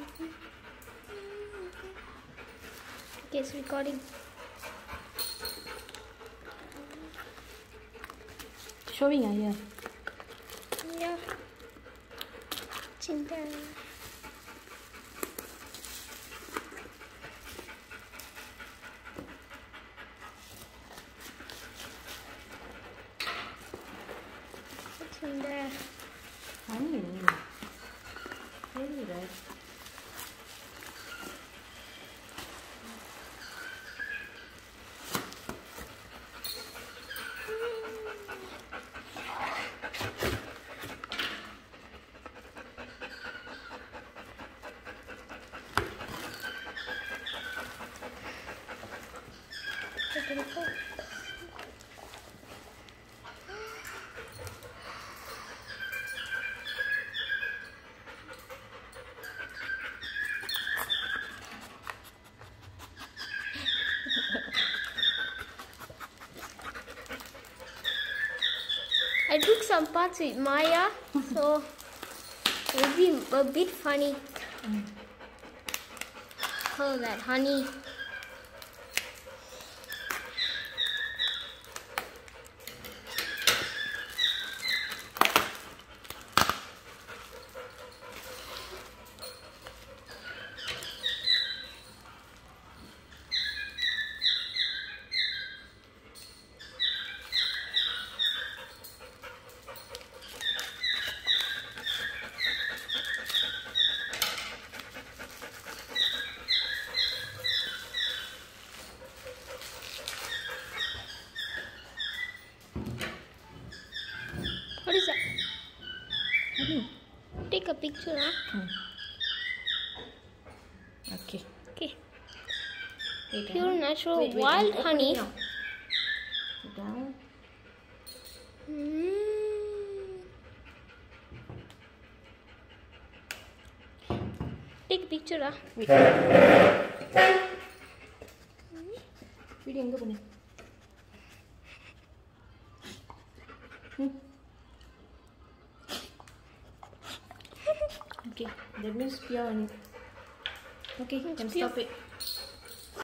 Okay, it's recording. Showing here. Yeah. Cinta. What's in there? Honey. Very red. I took some parts with Maya, so it will be a bit funny. Oh, that honey. What is that? Take a picture, huh? Okay. Okay. Wait, Pure natural wait, wild I'm honey. opening now. Put down. Take a picture, huh? Wait. Video எங்க போனே? Okay, that means pure honey. Okay, you can stop it.